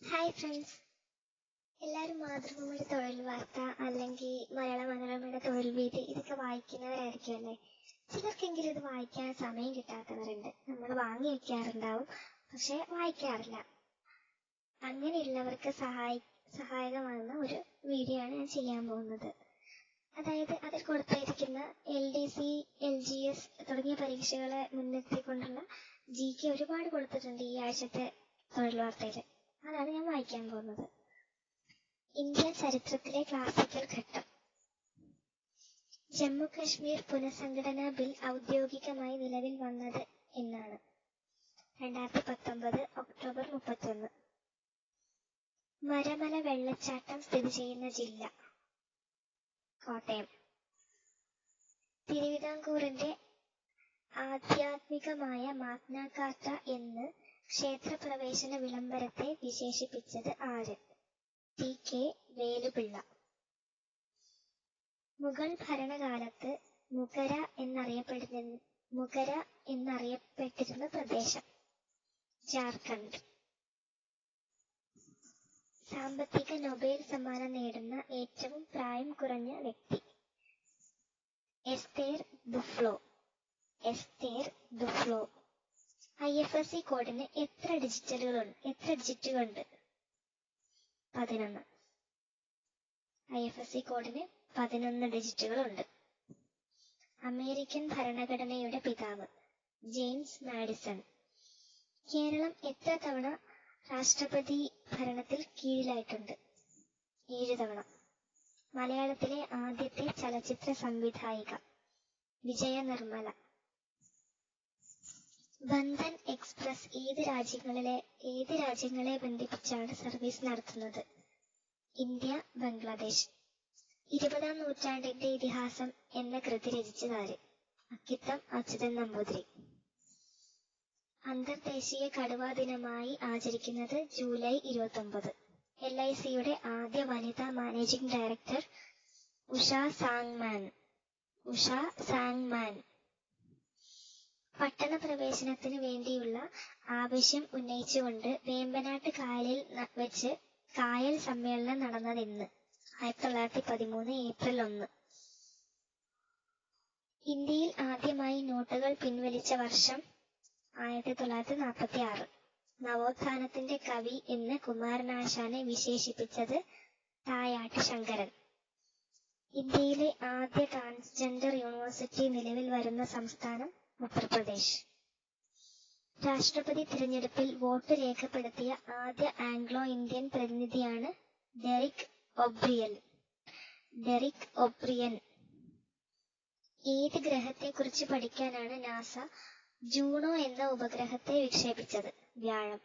Hi friends, എല്ലാവരും മാതൃഭൂമിയുടെ തൊഴിൽ വാർത്ത അല്ലെങ്കിൽ മലയാള മനോരമയുടെ തൊഴിൽ വീതി ഇതൊക്കെ വായിക്കുന്നവരായിരിക്കും അല്ലേ. ചിലർക്കെങ്കിലും ഇത് വായിക്കാൻ സമയം കിട്ടാത്തവരുണ്ട്. നമ്മൾ വാങ്ങി വെക്കാറുണ്ടാവും, പക്ഷെ വായിക്കാറില്ല. അങ്ങനെയുള്ളവർക്ക് സഹായകമാകുന്ന ഒരു വീഡിയോ ആണ് ഞാൻ ചെയ്യാൻ പോകുന്നത്. അതായത് അതിൽ കൊടുത്തിരിക്കുന്ന LDC, LGS തുടങ്ങിയ പരീക്ഷകളെ മുൻനിർത്തിക്കൊണ്ടുള്ള GK ഒരുപാട് കൊടുത്തിട്ടുണ്ട് ഈ ആഴ്ചത്തെ തൊഴിൽ വാർത്തയിൽ. അതാണ് ഞാൻ വായിക്കാൻ പോകുന്നത്. ഇന്ത്യൻ ചരിത്രത്തിലെ ക്ലാസിക്കൽ ഘട്ടം. ജമ്മു കശ്മീർ പുനഃസംഘടനാ ബിൽ ഔദ്യോഗികമായി നിലവിൽ വന്നത് എന്നാണ്. 2019 ഒക്ടോബർ 31. മരമല വെള്ളച്ചാട്ടം സ്ഥിതി ചെയ്യുന്ന ജില്ല കോട്ടയം. തിരുവിതാംകൂറിന്റെ ആധ്യാത്മികമായ മാഗ്ന കാർട്ട എന്ന് ക്ഷേത്രപ്രവേശന വിളംബരത്തെ വിശേഷിപ്പിച്ചത് ആര്? TK വേലുപിള്ള. മുഗൾ ഭരണകാലത്ത് മുഗര എന്നറിയപ്പെട്ടിരുന്ന പ്രദേശം ജാർഖണ്ഡ്. സാമ്പത്തിക നൊബേൽ സമ്മാനം നേടുന്ന ഏറ്റവും പ്രായം കുറഞ്ഞ വ്യക്തി എസ്തേർ ദുഫ്ലോ. IFSC കോഡിന് എത്ര ഡിജിറ്റുകളുണ്ട്? 11. IFSC കോഡിന് 11 ഡിജിറ്റുകളുണ്ട്. അമേരിക്കൻ ഭരണഘടനയുടെ പിതാവ് ജെയിംസ് മാഡിസൺ. കേരളം എത്ര തവണ രാഷ്ട്രപതി ഭരണത്തിൽ കീഴിലായിട്ടുണ്ട്? 7 തവണ. മലയാളത്തിലെ ആദ്യത്തെ ചലച്ചിത്ര സംവിധായിക വിജയ നിർമ്മല. ബന്ധൻ എക്സ്പ്രസ് ഏത് രാജ്യങ്ങളെ ബന്ധിപ്പിച്ചാണ് സർവീസ് നടത്തുന്നത്? ഇന്ത്യ, ബംഗ്ലാദേശ്. 20-ാം നൂറ്റാണ്ടിന്റെ ഇതിഹാസം എന്ന കൃതി രചിച്ചതാര്? അക്കിത്തം അച്യുതൻ നമ്പൂതിരി. അന്തർദേശീയ കടുവാ ദിനമായി ആചരിക്കുന്നത് ജൂലൈ 29. LICയുടെ ആദ്യ വനിതാ മാനേജിംഗ് ഡയറക്ടർ ഉഷ സാങ്മാൻ. പട്ടണ പ്രവേശനത്തിന് വേണ്ടിയുള്ള ആവശ്യം ഉന്നയിച്ചുകൊണ്ട് വേമ്പനാട്ട് കായലിൽ വെച്ച് കായൽ സമ്മേളനം നടന്നതെന്ന്? 1913 ഏപ്രിൽ 1. ഇന്ത്യയിൽ ആദ്യമായി നോട്ടുകൾ പിൻവലിച്ച വർഷം 1946. നവോത്ഥാനത്തിന്റെ കവി എന്ന് കുമാരനാശാനെ വിശേഷിപ്പിച്ചത് തായാട്ട് ശങ്കരൻ. ഇന്ത്യയിലെ ആദ്യ ട്രാൻസ്ജെൻഡർ യൂണിവേഴ്സിറ്റി നിലവിൽ വരുന്ന സംസ്ഥാനം ഉത്തർപ്രദേശ്. രാഷ്ട്രപതി തിരഞ്ഞെടുപ്പിൽ വോട്ട് രേഖപ്പെടുത്തിയ ആദ്യ ആംഗ്ലോ ഇന്ത്യൻ പ്രതിനിധിയാണ് ഡെറിക് ഒബ്രിയൻ. ഏത് ഗ്രഹത്തെക്കുറിച്ച് പഠിക്കാനാണ് നാസ ജൂണോ എന്ന ഉപഗ്രഹത്തെ വിക്ഷേപിച്ചത്? വ്യാഴം.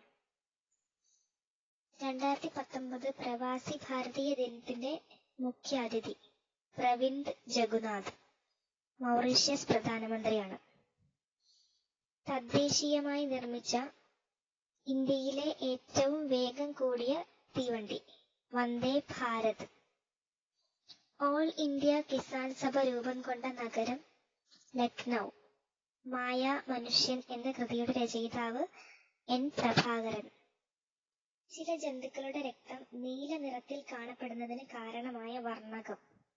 2019 പ്രവാസി ഭാരതീയ ദിനത്തിന്റെ മുഖ്യാതിഥി പ്രവിന്ദ് ജഗുനാഥ്, മൗറീഷ്യസ് പ്രധാനമന്ത്രിയാണ്. തദ്ദേശീയമായി നിർമ്മിച്ച ഇന്ത്യയിലെ ഏറ്റവും വേഗം കൂടിയ തീവണ്ടി വന്ദേ ഭാരത്. ഓൾ ഇന്ത്യ കിസാൻ സഭ രൂപം കൊണ്ട നഗരം ലക്നൗ. മായ മനുഷ്യൻ എന്ന കൃതിയുടെ രചയിതാവ് N. പ്രഭാകരൻ. ചില ജന്തുക്കളുടെ രക്തം നീല നിറത്തിൽ കാണപ്പെടുന്നതിന് കാരണമായ വർണ്ണകം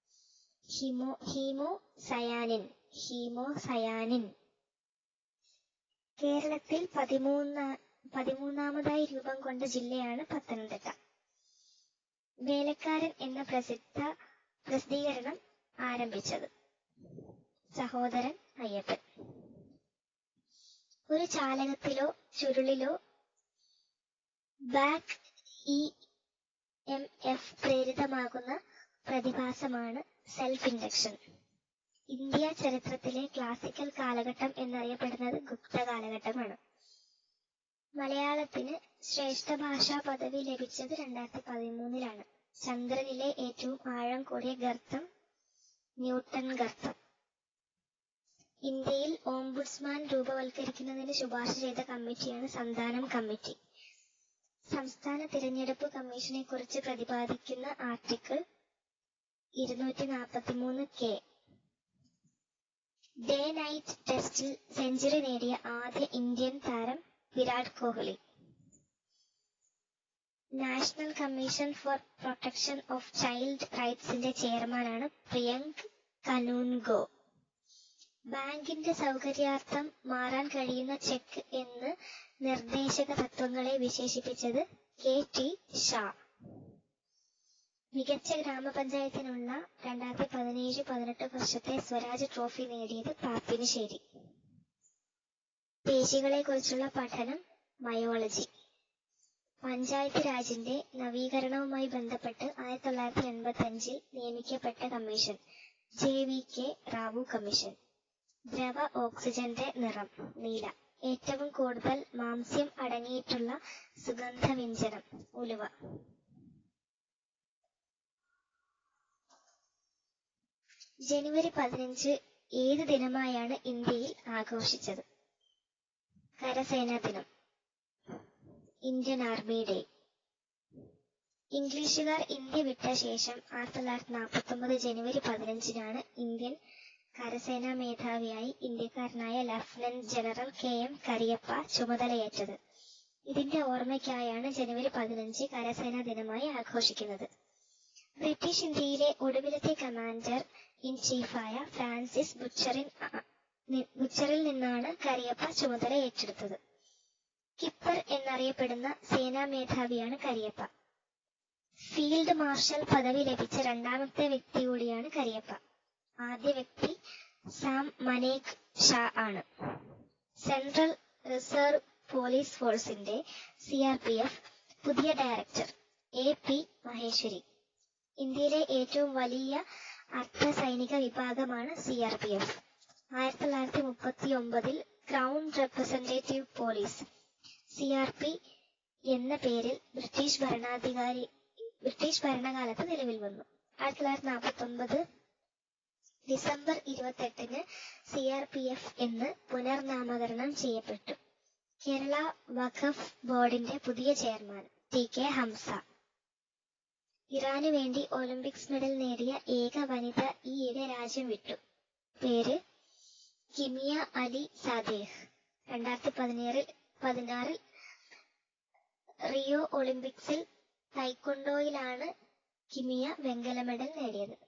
ഹീമോസയാനിൻ. കേരളത്തിൽ 13ാമതായി രൂപം കൊണ്ട ജില്ലയാണ് പത്തനംതിട്ട. വേലക്കാരൻ എന്ന പ്രസിദ്ധീകരണം ആരംഭിച്ചത് സഹോദരൻ അയ്യപ്പൻ. ഒരു ചാലകത്തിലോ ചുരുളിലോ ബാക്ക് EMF പ്രേരിതമാകുന്ന പ്രതിഭാസമാണ് സെൽഫ് ഇൻഡക്ഷൻ. ഇന്ത്യ ചരിത്രത്തിലെ ക്ലാസിക്കൽ കാലഘട്ടം എന്നറിയപ്പെടുന്നത് ഗുപ്ത കാലഘട്ടമാണ്. മലയാളത്തിന് ശ്രേഷ്ഠ ഭാഷാ പദവി ലഭിച്ചത് 2013. ചന്ദ്രനിലെ ഏറ്റവും ആഴം കൂടിയ ഗർത്തം ന്യൂട്ടൺ ഗർത്തം. ഇന്ത്യയിൽ ഓംബുഡ്സ്മാൻ രൂപവൽക്കരിക്കുന്നതിന് ശുപാർശ ചെയ്ത കമ്മിറ്റിയാണ് സന്താനം കമ്മിറ്റി. സംസ്ഥാന തിരഞ്ഞെടുപ്പ് കമ്മീഷനെ കുറിച്ച് പ്രതിപാദിക്കുന്ന ആർട്ടിക്കിൾ 243K. ഡേ നൈറ്റ് ടെസ്റ്റിൽ സെഞ്ചുറി നേടിയ ആദ്യ ഇന്ത്യൻ താരം Virat Kohli. National Commission for Protection of Child റൈറ്റ്സിന്റെ ചെയർമാനാണ് പ്രിയങ്ക് കനുൻഗോ. ബാങ്കിന്റെ സൗകര്യാർത്ഥം മാറാൻ കഴിയുന്ന ചെക്ക് എന്ന് നിർദ്ദേശക തത്വങ്ങളെ വിശേഷിപ്പിച്ചത് KT ഷാ. മികച്ച ഗ്രാമപഞ്ചായത്തിനുള്ള 2017-18 വർഷത്തെ സ്വരാജ് ട്രോഫി നേടിയത് പാപ്പിനിശ്ശേരി. പേശികളെക്കുറിച്ചുള്ള പഠനം ബയോളജി. പഞ്ചായത്ത് രാജിന്റെ നവീകരണവുമായി ബന്ധപ്പെട്ട് 1985 നിയമിക്കപ്പെട്ട കമ്മീഷൻ JVK റാവു കമ്മീഷൻ. ദ്രവ ഓക്സിജന്റെ നിറം നീല. ഏറ്റവും കൂടുതൽ മാംസ്യം അടങ്ങിയിട്ടുള്ള സുഗന്ധവ്യഞ്ജനം ഉലുവ. ജനുവരി 15 ഏത് ദിനമായാണ് ഇന്ത്യയിൽ ആഘോഷിച്ചത്? കരസേനാ ദിനം. Indian army day. ഇംഗ്ലീഷുകാർ ഇന്ത്യ വിട്ട ശേഷം 1949 ജനുവരി 15-നാണ് ഇന്ത്യൻ കരസേനാ മേധാവിയായി ഇന്ത്യക്കാരനായ ലഫ്റ്റനന്റ് ജനറൽ KM കരിയപ്പ ചുമതലയേറ്റത്. ഇതിന്റെ ഓർമ്മയ്ക്കായാണ് ജനുവരി 15 കരസേനാ ദിനമായി ആഘോഷിക്കുന്നത്. ബ്രിട്ടീഷ് ഇന്ത്യയിലെ ഒടുവിലത്തെ കമാൻഡർ ഇൻ ചീഫായ ഫ്രാൻസിസ് ബുച്ചറിൽ നിന്നാണ് കരിയപ്പ ചുമതല ഏറ്റെടുത്തത്. കിപ്പർ എന്നറിയപ്പെടുന്ന സേനാ മേധാവിയാണ് കരിയപ്പ. ഫീൽഡ് മാർഷൽ പദവി ലഭിച്ച രണ്ടാമത്തെ വ്യക്തി കൂടിയാണ് കരിയപ്പ. ആദ്യ വ്യക്തി സാം മനേക് ഷാ ആണ്. സെൻട്രൽ റിസർവ് പോലീസ് ഫോഴ്സിന്റെ CRPF പുതിയ ഡയറക്ടർ AP മഹേശ്വരി. ഇന്ത്യയിലെ ഏറ്റവും വലിയ അർദ്ധ സൈനിക വിഭാഗമാണ് CRPF. 1939 crown representative police CRP എന്ന പേരിൽ ബ്രിട്ടീഷ് ഭരണകാലത്ത് നിലവിൽ വന്നു. 1949 ഡിസംബർ 28-ന് CRPF എന്ന് പുനർനാമകരണം ചെയ്യപ്പെട്ടു. കേരള വഖഫ് ബോർഡിന്റെ പുതിയ ചെയർമാൻ TK ഹംസ. ഇറാനു വേണ്ടി ഒളിമ്പിക്സ് മെഡൽ നേടിയ ഏക വനിത ഈയിടെ രാജ്യം വിട്ടു. പേര് കിമിയ അലി സാദേഹ്. 2016 റിയോ ഒളിമ്പിക്സിൽ തൈക്കൊണ്ടോയിലാണ് കിമിയ വെങ്കല മെഡൽ നേടിയത്.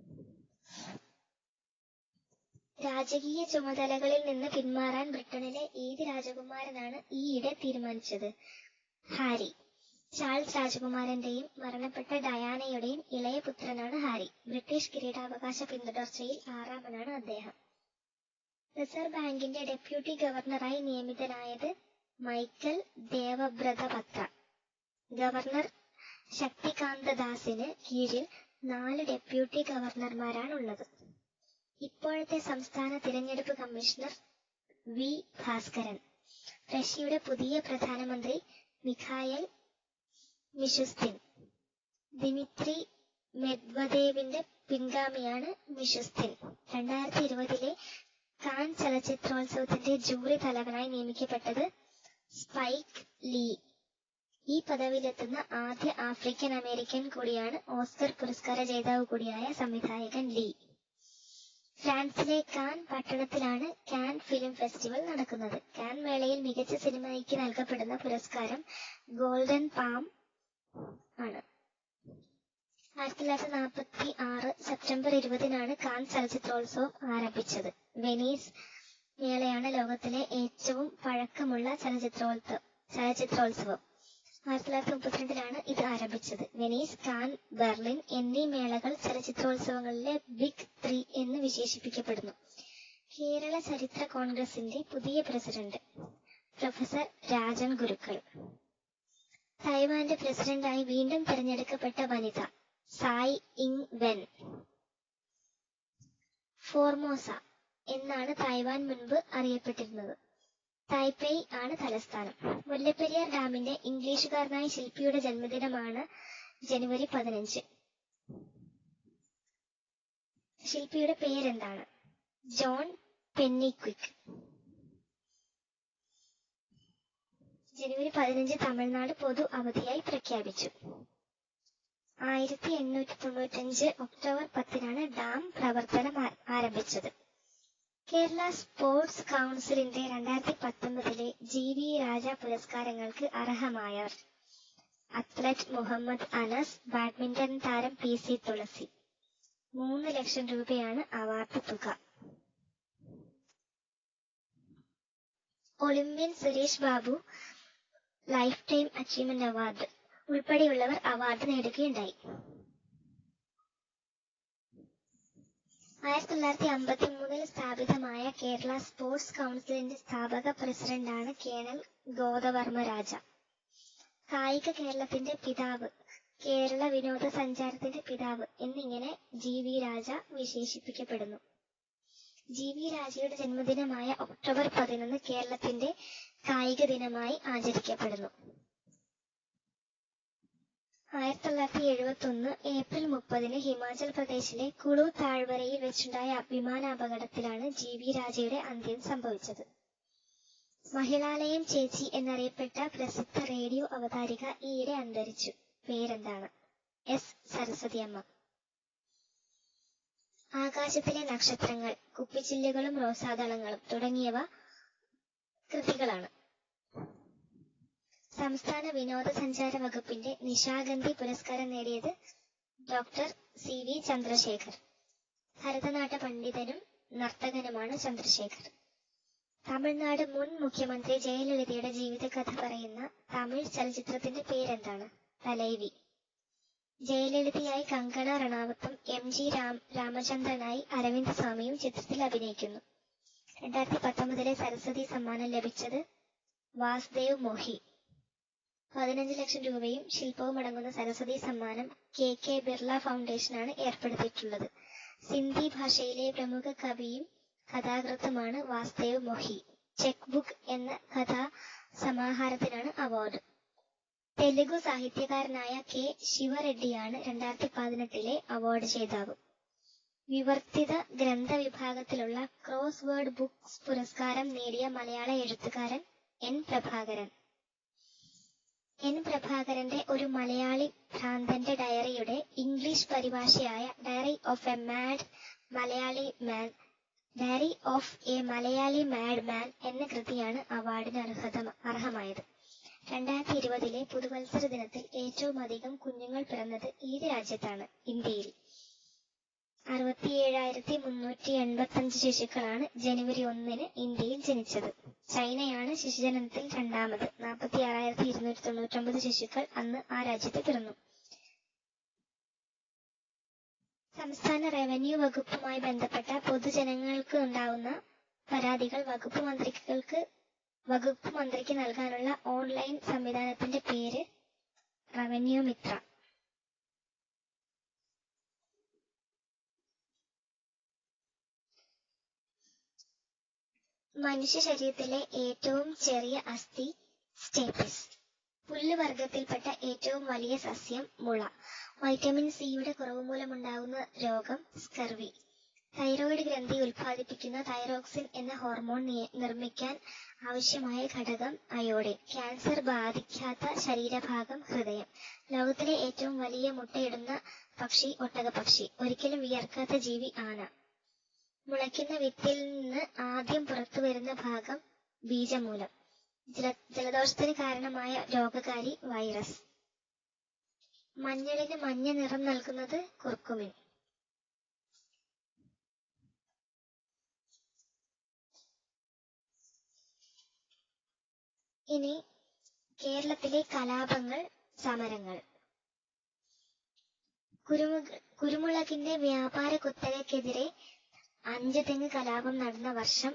രാജകീയ ചുമതലകളിൽ നിന്ന് പിന്മാറാൻ ബ്രിട്ടനിലെ ഏത് രാജകുമാരനാണ് ഈയിടെ തീരുമാനിച്ചത്? ഹാരി. ചാൾസ് രാജകുമാരന്റെയും മരണപ്പെട്ട ഡയാനയുടെയും ഇളയ പുത്രനാണ് ഹാരി. ബ്രിട്ടീഷ് കിരീടാവകാശ പിന്തുടർച്ചയിൽ 6-ാമനാണ് അദ്ദേഹം. റിസർവ് ബാങ്കിന്റെ ഡെപ്യൂട്ടി ഗവർണറായി നിയമിതനായത് മൈക്കൽ ദേവബ്രത പത്ര. ഗവർണർ ശക്തികാന്ത ദാസിന് കീഴിൽ 4 ഡെപ്യൂട്ടി ഗവർണർമാരാണുള്ളത്. ഇപ്പോഴത്തെ സംസ്ഥാന തിരഞ്ഞെടുപ്പ് കമ്മീഷണർ V. ഭാസ്കരൻ. റഷ്യയുടെ പുതിയ പ്രധാനമന്ത്രി മിഖായൽ മിഷുസ്തിൻ. ദിമിത്രി മെദ്വദേവിന്റെ പിൻഗാമിയാണ് മിഷുസ്തിൻ. 2020 കാൻ ചലച്ചിത്രോത്സവത്തിന്റെ ജൂറി തലവനായി നിയമിക്കപ്പെട്ടത് സ്പൈക്ക് ലീ. ഈ പദവിയിലെത്തുന്ന ആദ്യ ആഫ്രിക്കൻ അമേരിക്കൻ കൂടിയാണ് ഓസ്കർ പുരസ്കാര ജേതാവ് കൂടിയായ സംവിധായകൻ ലീ. ഫ്രാൻസിലെ കാൻ പട്ടണത്തിലാണ് കാൻ ഫിലിം ഫെസ്റ്റിവൽ നടക്കുന്നത്. കാൻ മേളയിൽ മികച്ച സിനിമയ്ക്ക് നൽകപ്പെടുന്ന പുരസ്കാരം ഗോൾഡൻ പാം ആണ്. 1946 സെപ്റ്റംബർ 20-നാണ് കാൻ ചലച്ചിത്രോത്സവം ആരംഭിച്ചത്. വെനീസ് മേളയാണ് ലോകത്തിലെ ഏറ്റവും പഴക്കമുള്ള ചലച്ചിത്രോത്സവം. 1932-ലാണ് ഇത് ആരംഭിച്ചത്. വെനീസ്, കാൻ, ബെർലിൻ എന്നീ മേളകൾ ചലച്ചിത്രോത്സവങ്ങളിലെ ബിഗ് 3 എന്ന് വിശേഷിപ്പിക്കപ്പെടുന്നു. കേരള ചരിത്ര കോൺഗ്രസിന്റെ പുതിയ പ്രസിഡന്റ് പ്രൊഫസർ രാജൻ ഗുരുക്കൾ. തായ്വാന്റെ പ്രസിഡന്റായി വീണ്ടും തെരഞ്ഞെടുക്കപ്പെട്ട വനിത സായ് ഇങ് വെൻ. ഫോർമോസ എന്നാണ് തായ്വാൻ മുൻപ് അറിയപ്പെട്ടിരുന്നത്. തായ്പേയ് ആണ് തലസ്ഥാനം. മുല്ലപ്പെരിയാർ ഡാമിന്റെ ഇംഗ്ലീഷുകാരനായ ശില്പിയുടെ ജന്മദിനമാണ് ജനുവരി 15. ശില്പിയുടെ പേരെന്താണ്? ജോൺ പെന്നിക്വിക്. ജനുവരി 15 തമിഴ്നാട് പൊതു അവധിയായി പ്രഖ്യാപിച്ചു. 1895 ഒക്ടോബർ 10-നാണ് ഡാം പ്രവർത്തനം ആരംഭിച്ചത്. കേരള സ്പോർട്സ് കൗൺസിലിന്റെ 2019 GV രാജ പുരസ്കാരങ്ങൾക്ക് അർഹമായവർ: അത്ലറ്റ് മുഹമ്മദ് അനസ്, ബാഡ്മിന്റൺ താരം PC തുളസി. 3 ലക്ഷം രൂപയാണ് അവാർഡ് തുക. Olympian Suresh Babu lifetime achievement award ഉൾപ്പെടെയുള്ളവർ അവാർഡ് നേടുകയുണ്ടായി. 1953 സ്ഥാപിതമായ കേരള സ്പോർട്സ് കൗൺസിലിന്റെ സ്ഥാപക പ്രസിഡന്റാണ് കേണൽ ഗോദവർമ്മ രാജ. കായിക കേരളത്തിന്റെ പിതാവ്, കേരള വിനോദസഞ്ചാരത്തിന്റെ പിതാവ് എന്നിങ്ങനെ GV രാജ വിശേഷിപ്പിക്കപ്പെടുന്നു. GV രാജയുടെ ജന്മദിനമായ ഒക്ടോബർ 11 കേരളത്തിന്റെ കായിക ദിനമായി ആചരിക്കപ്പെടുന്നു. 1971 ഏപ്രിൽ 30 ഹിമാചൽ പ്രദേശിലെ കുളു താഴ്വരയിൽ വെച്ചുണ്ടായ വിമാനാപകടത്തിലാണ് GV രാജയുടെ അന്ത്യം സംഭവിച്ചത്. മഹിളാലയം ചേച്ചി എന്നറിയപ്പെട്ട പ്രസിദ്ധ റേഡിയോ അവതാരിക ഈയിടെ അന്തരിച്ചു. പേരെന്താണ്? S. സരസ്വതിയമ്മ. ആകാശത്തിലെ നക്ഷത്രങ്ങൾ, കുപ്പിച്ചില്ലുകളും റോസാദളങ്ങളും തുടങ്ങിയവ കൃതികളാണ്. സംസ്ഥാന വിനോദസഞ്ചാര വകുപ്പിന്റെ നിശാഗന്ധി പുരസ്കാരം നേടിയത് ഡോക്ടർ CV ചന്ദ്രശേഖർ. ഭരതനാട്യ പണ്ഡിതനും നർത്തകനുമാണ് ചന്ദ്രശേഖർ. തമിഴ്നാട് മുൻ മുഖ്യമന്ത്രി ജയലളിതയുടെ ജീവിതകഥ പറയുന്ന തമിഴ് ചലച്ചിത്രത്തിന്റെ പേരെന്താണ്? തലൈവി. ജയലളിതയായി കങ്കണ റണാവത്തും MG രാമചന്ദ്രനായി അരവിന്ദ് സ്വാമിയും ചിത്രത്തിൽ അഭിനയിക്കുന്നു. 2019 സരസ്വതി സമ്മാനം ലഭിച്ചത് വാസുദേവ് മോഹി. 15 ലക്ഷം രൂപയും ശില്പവും അടങ്ങുന്ന സരസ്വതി സമ്മാനം KK ബിർള ഫൗണ്ടേഷനാണ് ഏർപ്പെടുത്തിയിട്ടുള്ളത്. സിന്ധി ഭാഷയിലെ പ്രമുഖ കവിയും കഥാകൃത്തുമാണ് വാസുദേവ് മോഹി. ചെക്ക് ബുക്ക് എന്ന കഥാ സമാഹാരത്തിനാണ് അവാർഡ്. തെലുഗു സാഹിത്യകാരനായ K. ശിവറെഡ്ഡിയാണ് 2018 അവാർഡ് ജേതാവ്. വിവർത്തിത ഗ്രന്ഥ വിഭാഗത്തിലുള്ള ക്രോസ് വേർഡ് ബുക്സ് പുരസ്കാരം നേടിയ മലയാള എഴുത്തുകാരൻ N. പ്രഭാകരൻ. N. പ്രഭാകരന്റെ ഒരു മലയാളി ഭ്രാന്തന്റെ ഡയറിയുടെ ഇംഗ്ലീഷ് പരിഭാഷയായ diary of a Malayali mad man എന്ന കൃതിയാണ് അവാർഡിന് അർഹമായത്. 2020 പുതുവത്സര ദിനത്തിൽ ഏറ്റവും അധികം കുഞ്ഞുങ്ങൾ പിറന്നത് ഏത് രാജ്യത്താണ്? ഇന്ത്യയിൽ. 67,385 ശിശുക്കളാണ് ജനുവരി 1 ഇന്ത്യയിൽ ജനിച്ചത്. ചൈനയാണ് ശിശുജനനത്തിൽ രണ്ടാമത്. 46,299 ശിശുക്കൾ അന്ന് ആ രാജ്യത്ത് പിറന്നു. സംസ്ഥാന റവന്യൂ വകുപ്പുമായി ബന്ധപ്പെട്ട പൊതുജനങ്ങൾക്ക് ഉണ്ടാവുന്ന പരാതികൾ വകുപ്പ് മന്ത്രിക്ക് നൽകാനുള്ള ഓൺലൈൻ സംവിധാനത്തിന്റെ പേര് റവന്യൂ മിത്ര. മനുഷ്യ ശരീരത്തിലെ ഏറ്റവും ചെറിയ അസ്ഥി സ്റ്റേപ്പിസ്. പുല്ലുവർഗത്തിൽപ്പെട്ട ഏറ്റവും വലിയ സസ്യം മുള. വൈറ്റമിൻ സിയുടെ കുറവ് മൂലമുണ്ടാകുന്ന രോഗം സ്കർവി. തൈറോയിഡ് ഗ്രന്ഥി ഉൽപ്പാദിപ്പിക്കുന്ന തൈറോക്സിൻ എന്ന ഹോർമോൺ നിർമ്മിക്കാൻ ആവശ്യമായ ഘടകം അയോഡിൻ. ക്യാൻസർ ബാധിക്കാത്ത ശരീരഭാഗം ഹൃദയം. ലോകത്തിലെ ഏറ്റവും വലിയ മുട്ടയിടുന്ന പക്ഷി ഒട്ടകപ്പക്ഷി. ഒരിക്കലും വിയർക്കാത്ത ജീവി ആന. മുളയ്ക്കുന്ന വിത്തിൽ നിന്ന് ആദ്യം പുറത്തു വരുന്ന ഭാഗം ബീജമൂലം. ജലദോഷത്തിന് കാരണമായ രോഗകാരി വൈറസ്. മഞ്ഞളിന് മഞ്ഞ നിറം നൽകുന്നത് കുർക്കുമിൻ. ഇനി കേരളത്തിലെ കലാപങ്ങൾ, സമരങ്ങൾ. കുരുമുളകിന്റെ വ്യാപാര കുത്തകയ്ക്കെതിരെ 5 തെങ്ങ് കലാപം നടന്ന വർഷം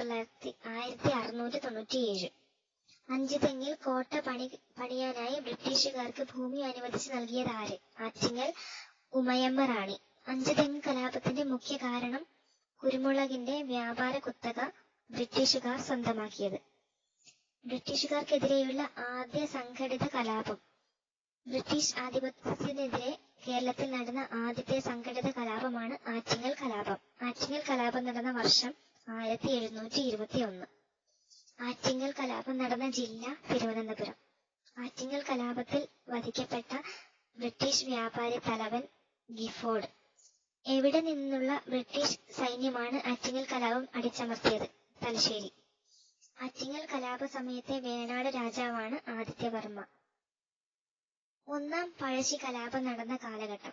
1697. 5 തെങ്ങിൽ കോട്ട പണിയാനായി ബ്രിട്ടീഷുകാർക്ക് ഭൂമി അനുവദിച്ചു നൽകിയത് ആര്? ആറ്റിങ്ങൽ ഉമയമ്മ റാണി. 5 തെങ്ങ് കലാപത്തിന്റെ മുഖ്യ കാരണം കുരുമുളകിന്റെ വ്യാപാര കുത്തക ബ്രിട്ടീഷുകാർ സ്വന്തമാക്കിയത്. ബ്രിട്ടീഷുകാർക്കെതിരെയുള്ള ആദ്യ സംഘടിത കലാപം. ബ്രിട്ടീഷ് ആധിപത്യത്തിനെതിരെ കേരളത്തിൽ നടന്ന ആദ്യത്തെ സംഘടിത കലാപമാണ് ആറ്റിങ്ങൽ കലാപം. ആറ്റിങ്ങൽ കലാപം നടന്ന വർഷം 1721. ആറ്റിങ്ങൽ കലാപം നടന്ന ജില്ല തിരുവനന്തപുരം. ആറ്റിങ്ങൽ കലാപത്തിൽ വധിക്കപ്പെട്ട ബ്രിട്ടീഷ് വ്യാപാരി തലവൻ ഗിഫോർഡ്. എവിടെ നിന്നുള്ള ബ്രിട്ടീഷ് സൈന്യമാണ് ആറ്റിങ്ങൽ കലാപം അടിച്ചമർത്തിയത്? തലശ്ശേരി. ആറ്റിങ്ങൽ കലാപ സമയത്തെ വേണാട് രാജാവാണ് ആദിത്യവർമ്മ. ഒന്നാം പഴശ്ശി കലാപം നടന്ന കാലഘട്ടം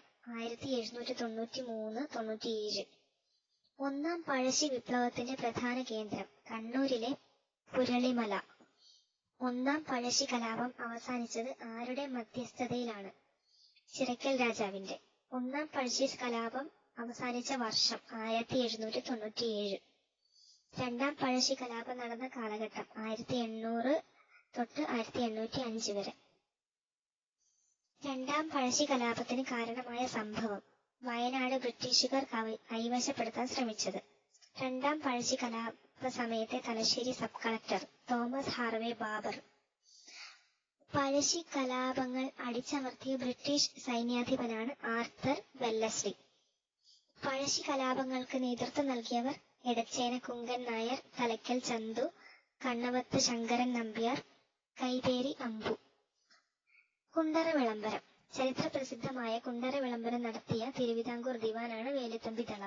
1793-97. ഒന്നാം പഴശ്ശി വിപ്ലവത്തിന്റെ പ്രധാന കേന്ദ്രം കണ്ണൂരിലെ പുരളിമല. ഒന്നാം പഴശ്ശി കലാപം അവസാനിച്ചത് ആരുടെ മധ്യസ്ഥതയിലാണ്? ചിറക്കൽ രാജാവിന്റെ. ഒന്നാം പഴശ്ശി കലാപം അവസാനിച്ച വർഷം 1797. രണ്ടാം പഴശ്ശി കലാപം നടന്ന കാലഘട്ടം 1800-1805 വരെ. രണ്ടാം പഴശ്ശി കലാപത്തിന് കാരണമായ സംഭവം വയനാട് ബ്രിട്ടീഷുകാർ കൈവശപ്പെടുത്താൻ ശ്രമിച്ചത്. രണ്ടാം പഴശ്ശി കലാപ സമയത്തെ Thalassery sub collector Thomas Harvey Baber. Pazhassi കലാപങ്ങൾ അടിച്ചമർത്തിയ ബ്രിട്ടീഷ് സൈന്യാധിപനാണ് ആർതർ വെല്ലസ്ലി. പഴശ്ശി കലാപങ്ങൾക്ക് നേതൃത്വം നൽകിയവർ എടച്ചേന കുങ്കൻ നായർ, തലയ്ക്കൽ ചന്തു, കണ്ണവത്ത് ശങ്കരൻ നമ്പ്യാർ, കൈതേരി അമ്പു. കുണ്ടറ വിളംബരം. ചരിത്ര പ്രസിദ്ധമായ കുണ്ടറ വിളംബരം നടത്തിയ തിരുവിതാംകൂർ ദിവാനാണ് വേലുത്തമ്പി ദളവ.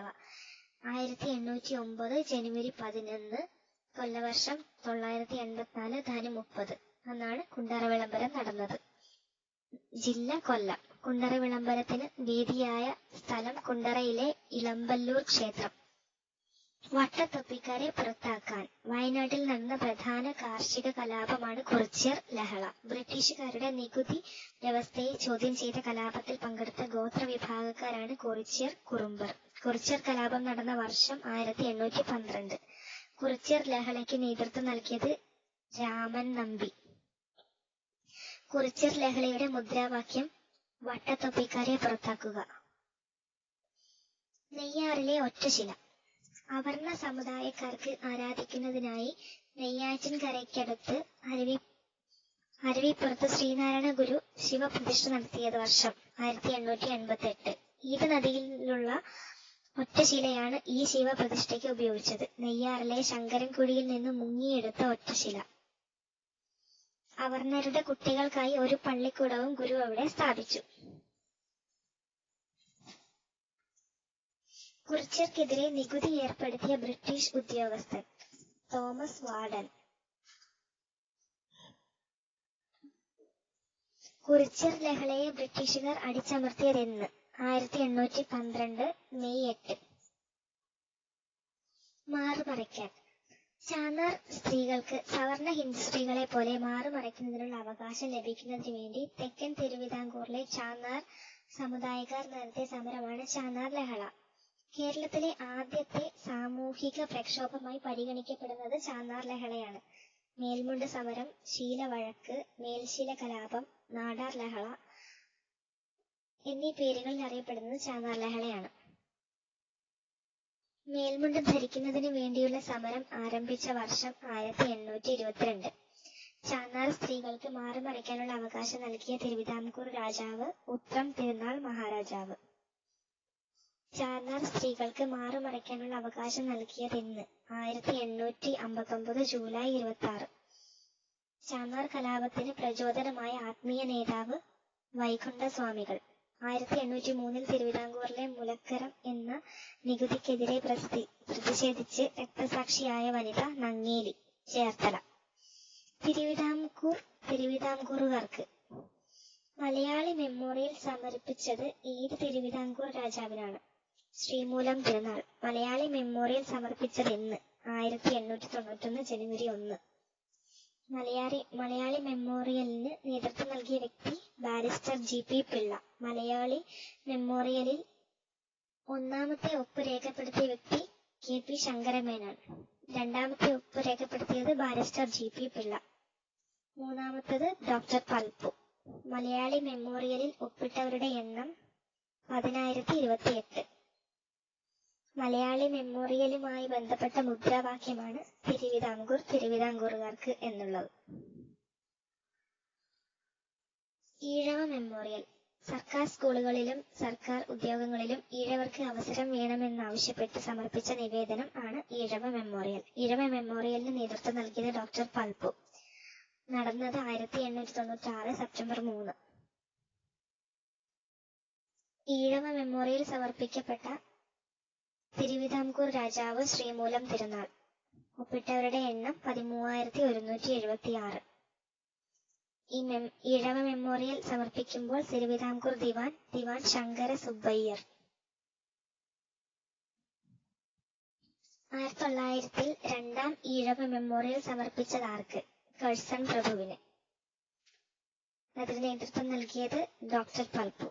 1809 ജനുവരി 11, കൊല്ലവർഷം 984, ധനു 30 അന്നാണ് കുണ്ടറ വിളംബരം നടന്നത്. ജില്ല കൊല്ലം. കുണ്ടറ വിളംബരത്തിന് വേദിയായ സ്ഥലം കുണ്ടറയിലെ ഇളമ്പല്ലൂർ ക്ഷേത്രം. വട്ടത്തൊപ്പിക്കാരെ പുറത്താക്കാൻ വയനാട്ടിൽ നടന്ന പ്രധാന കാർഷിക കലാപമാണ് കുറിച്യർ ലഹള. ബ്രിട്ടീഷുകാരുടെ നികുതി വ്യവസ്ഥയെ ചോദ്യം ചെയ്ത കലാപത്തിൽ പങ്കെടുത്ത ഗോത്ര വിഭാഗക്കാരാണ് കുറിച്യർ കുറുമ്പർ. കുറിച്യർ കലാപം നടന്ന വർഷം 1812. കുറിച്യർ ലഹളയ്ക്ക് നേതൃത്വം നൽകിയത് രാമൻ നമ്പി. കുറിച്യർ ലഹളയുടെ മുദ്രാവാക്യം വട്ടത്തൊപ്പിക്കാരെ പുറത്താക്കുക. നെയ്യാറിലെ ഒറ്റശില. അവർണ സമുദായക്കാർക്ക് ആരാധിക്കുന്നതിനായി നെയ്യാറ്റിൻകരയ്ക്കടുത്ത് അരുവിപ്പുറത്ത് ശ്രീനാരായണ ഗുരു ശിവപ്രതിഷ്ഠ നടത്തിയത് വർഷം 1888. ഈട് നദിയിലുള്ള ഒറ്റശിലയാണ് ഈ ശിവപ്രതിഷ്ഠയ്ക്ക് ഉപയോഗിച്ചത്. നെയ്യാറിലെ ശങ്കരൻകുഴിയിൽ നിന്ന് മുങ്ങിയെടുത്ത ഒറ്റശില. അവർണരുടെ കുട്ടികൾക്കായി ഒരു പള്ളിക്കൂടവും ഗുരു അവിടെ സ്ഥാപിച്ചു. കുറിച്യർക്കെതിരെ നികുതി ഏർപ്പെടുത്തിയ ബ്രിട്ടീഷ് ഉദ്യോഗസ്ഥൻ തോമസ് വാർഡൻ. കുറിച്യർ ലഹളയെ ബ്രിട്ടീഷുകാർ അടിച്ചമർത്തിയതെന്ന്? 1812 മെയ് 8. മാറുമറയ്ക്കാൻ. ചാന്നാർ സ്ത്രീകൾക്ക് സവർണ ഹിന്ദു സ്ത്രീകളെ പോലെ മാറുമറയ്ക്കുന്നതിനുള്ള അവകാശം ലഭിക്കുന്നതിന് വേണ്ടി തെക്കൻ തിരുവിതാംകൂറിലെ ചാന്നാർ സമുദായക്കാർ നടത്തിയ സമരമാണ് ചാന്നാർ ലഹള. കേരളത്തിലെ ആദ്യത്തെ സാമൂഹിക പ്രക്ഷോഭമായി പരിഗണിക്കപ്പെടുന്നത് ചാന്നാർ ലഹളയാണ്. മേൽമുണ്ട് സമരം, ശീലവഴക്ക്, മേൽശീല കലാപം, നാടാർ ലഹള എന്നീ പേരുകളിൽ അറിയപ്പെടുന്നത് ചാന്നാർ ലഹളയാണ്. മേൽമുണ്ട് ധരിക്കുന്നതിന് വേണ്ടിയുള്ള സമരം ആരംഭിച്ച വർഷം 1822. ചാന്നാർ സ്ത്രീകൾക്ക് മാറുമറയ്ക്കാനുള്ള അവകാശം നൽകിയ തിരുവിതാംകൂർ രാജാവ് ഉത്രം തിരുനാൾ മഹാരാജാവ്. ചാന്നാർ സ്ത്രീകൾക്ക് മാറുമറയ്ക്കാനുള്ള അവകാശം നൽകിയതെന്ന്? 1859 ജൂലൈ 26. ചാന്നാർ കലാപത്തിന് പ്രചോദനമായ ആത്മീയ നേതാവ് വൈകുണ്ഠസ്വാമികൾ. 1803 തിരുവിതാംകൂറിലെ മുലക്കരം എന്ന നികുതിക്കെതിരെ പ്രതിഷേധിച്ച് രക്തസാക്ഷിയായ വനിത നങ്ങേലി, ചേർത്തല. തിരുവിതാംകൂറുകാർക്ക് മലയാളി മെമ്മോറിയൽ സമർപ്പിച്ചത് ഏത് തിരുവിതാംകൂർ രാജാവിനാണ്? ശ്രീമൂലം തിരുനാൾ. മലയാളി മെമ്മോറിയൽ സമർപ്പിച്ചതെന്ന്? 1891 ജനുവരി 1. മലയാളി മെമ്മോറിയലിന് നേതൃത്വം നൽകിയ വ്യക്തി ബാരിസ്റ്റർ GP പിള്ള. മലയാളി മെമ്മോറിയലിൽ ഒന്നാമത്തെ ഒപ്പ് രേഖപ്പെടുത്തിയ വ്യക്തി KP ശങ്കരമേനോൻ. രണ്ടാമത്തെ ഒപ്പ് രേഖപ്പെടുത്തിയത് ബാരിസ്റ്റർ GP പിള്ള. മൂന്നാമത്തത് ഡോക്ടർ പൽപ്പു. മലയാളി മെമ്മോറിയലിൽ ഒപ്പിട്ടവരുടെ എണ്ണം 10,028. മലയാളി മെമ്മോറിയലുമായി ബന്ധപ്പെട്ട മുദ്രാവാക്യമാണ് തിരുവിതാംകൂർ തിരുവിതാംകൂറുകാർക്ക് എന്നുള്ളത്. ഈഴവ മെമ്മോറിയൽ. സർക്കാർ സ്കൂളുകളിലും സർക്കാർ ഉദ്യോഗങ്ങളിലും ഈഴവർക്ക് അവസരം വേണമെന്നാവശ്യപ്പെട്ട് സമർപ്പിച്ച നിവേദനം ആണ് ഈഴവ മെമ്മോറിയൽ. ഈഴവ മെമ്മോറിയലിന് നേതൃത്വം നൽകിയത് ഡോക്ടർ പൽപ്പു. നടന്നത് 1896 സെപ്റ്റംബർ 3. ഈഴവ മെമ്മോറിയൽ സമർപ്പിക്കപ്പെട്ട തിരുവിതാംകൂർ രാജാവ് ശ്രീമൂലം തിരുനാൾ. ഒപ്പിട്ടവരുടെ എണ്ണം 13,176. ഈഴവ മെമ്മോറിയൽ സമർപ്പിക്കുമ്പോൾ തിരുവിതാംകൂർ ദിവാൻ ശങ്കര സുബ്ബയ്യർ. 1900 രണ്ടാം ഈഴവ മെമ്മോറിയൽ സമർപ്പിച്ചത് ആർക്ക്? കഴ്സൺ പ്രഭുവിന്. അതിന് നേതൃത്വം നൽകിയത് ഡോക്ടർ പൽപു.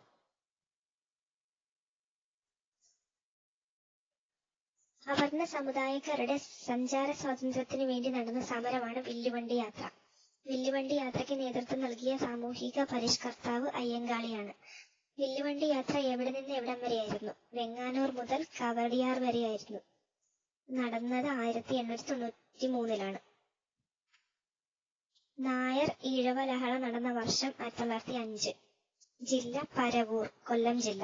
അവർണ സമുദായക്കാരുടെ സഞ്ചാര സ്വാതന്ത്ര്യത്തിനു വേണ്ടി നടന്ന സമരമാണ് വില്ലുവണ്ടി യാത്ര. വില്ലുവണ്ടി യാത്രയ്ക്ക് നേതൃത്വം നൽകിയ സാമൂഹിക പരിഷ്കർത്താവ് അയ്യങ്കാളിയാണ്. വില്ലുവണ്ടി യാത്ര എവിടെ നിന്ന് എവിടം വരെയായിരുന്നു? വെങ്ങാനൂർ മുതൽ കവടിയാർ വരെയായിരുന്നു. നടന്നത് 1893. നായർ ഈഴവ ലഹള നടന്ന വർഷം 1905. ജില്ല പരവൂർ, കൊല്ലം ജില്ല.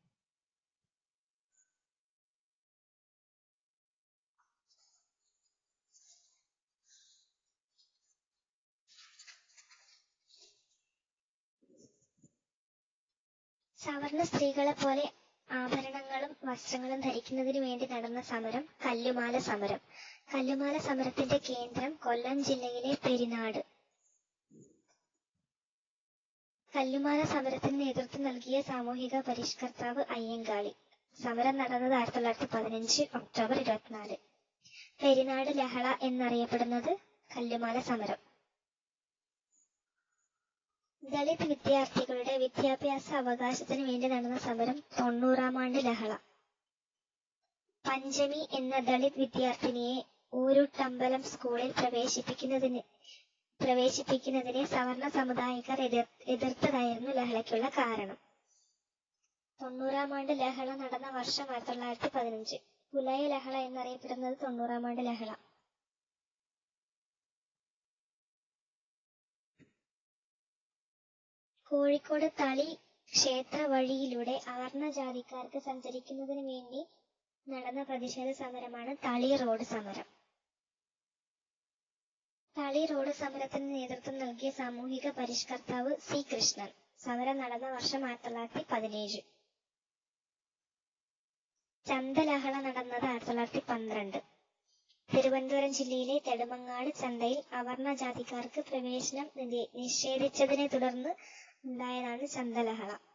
സവർണ സ്ത്രീകളെ പോലെ ആഭരണങ്ങളും വസ്ത്രങ്ങളും ധരിക്കുന്നതിനു വേണ്ടി നടന്ന സമരം കല്ലുമാല സമരം. കല്ലുമാല സമരത്തിന്റെ കേന്ദ്രം കൊല്ലം ജില്ലയിലെ പെരിനാട്. കല്ലുമാല സമരത്തിന് നേതൃത്വം നൽകിയ സാമൂഹിക പരിഷ്കർത്താവ് അയ്യങ്കാളി. സമരം നടന്നത് 1915 ഒക്ടോബർ 24. പെരിനാട് ലഹള എന്നറിയപ്പെടുന്നത് കല്ലുമാല സമരം. ദളിത് വിദ്യാർത്ഥികളുടെ വിദ്യാഭ്യാസ അവകാശത്തിന് വേണ്ടി നടന്ന സമരം 90-ാം ആണ്ട് ലഹള. പഞ്ചമി എന്ന ദളിത് വിദ്യാർത്ഥിനിയെ ഊരുട്ടമ്പലം സ്കൂളിൽ പ്രവേശിപ്പിക്കുന്നതിനെ സവർണ സമുദായക്കാർ എതിർത്തതായിരുന്നു ലഹളയ്ക്കുള്ള കാരണം. 90-ാം ആണ്ട് ലഹള നടന്ന വർഷം 1915. പുലയ ലഹള എന്നറിയപ്പെടുന്നത് 90-ാം ആണ്ട് ലഹള. കോഴിക്കോട് തളി ക്ഷേത്ര വഴിയിലൂടെ അവർണ ജാതിക്കാർക്ക് സഞ്ചരിക്കുന്നതിന് വേണ്ടി നടന്ന പ്രതിഷേധ സമരമാണ് തളി റോഡ് സമരം. തളി റോഡ് സമരത്തിന് നേതൃത്വം നൽകിയ സാമൂഹിക പരിഷ്കർത്താവ് സി കൃഷ്ണൻ. സമരം നടന്ന വർഷം 1917. ചന്തലഹള നടന്നത് 1912. തിരുവനന്തപുരം ജില്ലയിലെ നെടുമങ്ങാട് ചന്തയിൽ അവർണ ജാതിക്കാർക്ക് പ്രവേശനം നിഷേധിച്ചതിനെ തുടർന്ന് ഉണ്ടായതാണ് ചന്തലഹള.